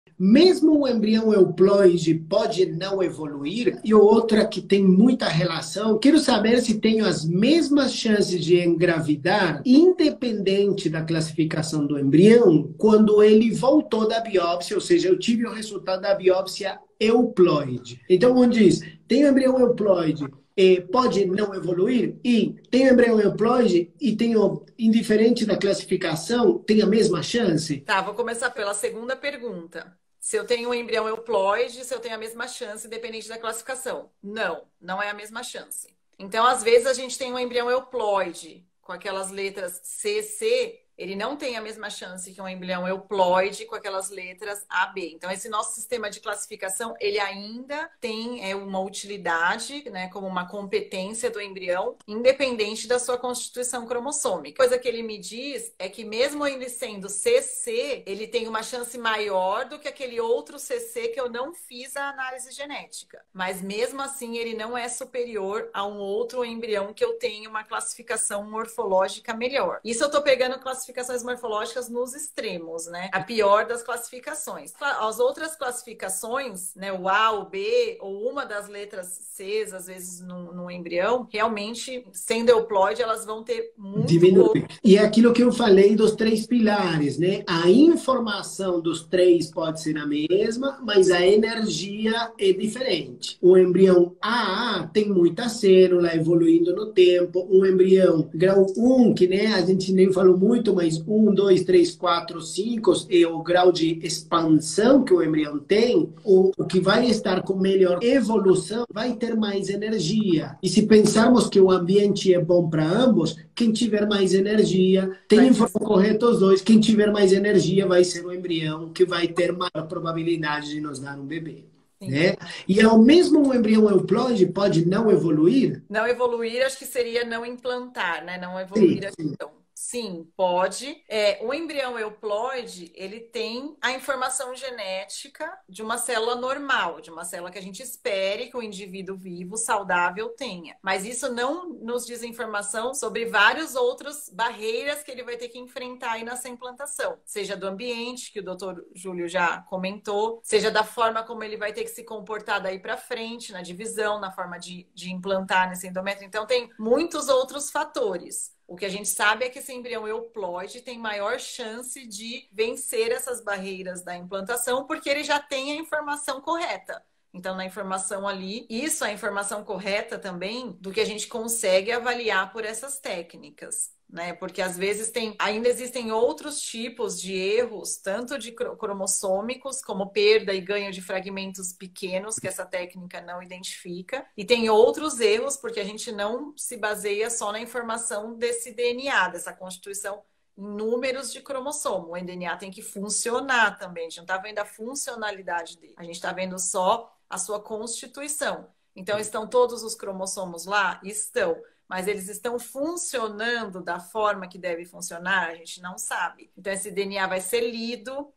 Mesmo o embrião euploide pode não evoluir, e outra que tem muita relação, quero saber se tenho as mesmas chances de engravidar, independente da classificação do embrião, quando ele voltou da biópsia, ou seja, eu tive o resultado da biópsia euploide. Então, onde diz, tem embrião euploide, pode não evoluir, e tem embrião euploide e tem, indiferente da classificação, tem a mesma chance? Tá, vou começar pela segunda pergunta. Se eu tenho um embrião euploide, se eu tenho a mesma chance, independente da classificação. Não, não é a mesma chance. Então, às vezes, a gente tem um embrião euploide com aquelas letras CC, ele não tem a mesma chance que um embrião euploide com aquelas letras AB. Então, esse nosso sistema de classificação, ele ainda tem uma utilidade, né, como uma competência do embrião, independente da sua constituição cromossômica. A coisa que ele me diz é que mesmo ele sendo CC, ele tem uma chance maior do que aquele outro CC que eu não fiz a análise genética. Mas mesmo assim, ele não é superior a um outro embrião que eu tenho uma classificação morfológica melhor. Isso eu tô pegando classificações morfológicas nos extremos, né? A pior das classificações. As outras classificações, né, o A, o B, ou uma das letras Cs, às vezes no embrião, realmente, sendo euploide, elas vão ter muito pouco. Diminui. E é aquilo que eu falei dos três pilares, né? A informação dos três pode ser a mesma, mas a energia é diferente. O embrião AA tem muita célula evoluindo no tempo. Um embrião grau 1, que né, a gente nem falou muito, mas 1, 2, 3, 4, 5 é o grau de expansão que o embrião tem. O que vai estar com melhor evolução vai ter mais energia. E se pensarmos que o ambiente é bom para ambos, quem tiver mais energia, tem informação correta os dois, quem tiver mais energia vai ser o embrião que vai ter maior probabilidade de nos dar um bebê. Né? E ao mesmo um embrião euploide pode não evoluir? Não evoluir, acho que seria não implantar, né? Não Sim, evoluir a sim. questão. Sim, pode. O embrião euploide, ele tem a informação genética de uma célula normal, de uma célula que a gente espere que o indivíduo vivo, saudável, tenha. Mas isso não nos diz informação sobre várias outras barreiras que ele vai ter que enfrentar aí nessa implantação. Seja do ambiente, que o doutor Júlio já comentou, seja da forma como ele vai ter que se comportar daí para frente, na divisão, na forma de implantar nesse endométrio. Então, tem muitos outros fatores. O que a gente sabe é que esse embrião euploide tem maior chance de vencer essas barreiras da implantação, porque ele já tem a informação correta. Então, na informação ali, isso é a informação correta também do que a gente consegue avaliar por essas técnicas, né? Porque às vezes ainda existem outros tipos de erros, tanto de cromossômicos, como perda e ganho de fragmentos pequenos, que essa técnica não identifica. E tem outros erros, porque a gente não se baseia só na informação desse DNA, dessa constituição em números de cromossomo. O DNA tem que funcionar também. A gente não está vendo a funcionalidade dele. A gente está vendo só a sua constituição. Então, estão todos os cromossomos lá? Estão. Mas eles estão funcionando da forma que deve funcionar? A gente não sabe. Então, esse DNA vai ser lido,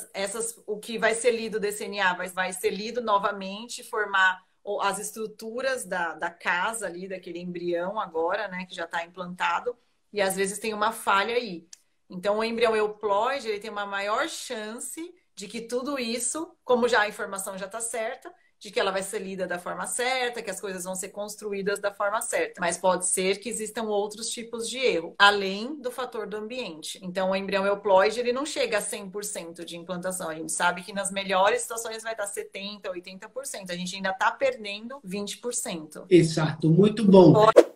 o que vai ser lido desse DNA vai ser lido novamente, formar as estruturas da casa ali, daquele embrião agora, né, que já está implantado, e às vezes tem uma falha aí. Então, o embrião euploide, ele tem uma maior chance de que tudo isso, como já a informação já está certa, de que ela vai ser lida da forma certa, que as coisas vão ser construídas da forma certa. Mas pode ser que existam outros tipos de erro, além do fator do ambiente. Então, o embrião euploide, ele não chega a 100% de implantação. A gente sabe que nas melhores situações vai estar 70%, 80%. A gente ainda está perdendo 20%. Exato, muito bom.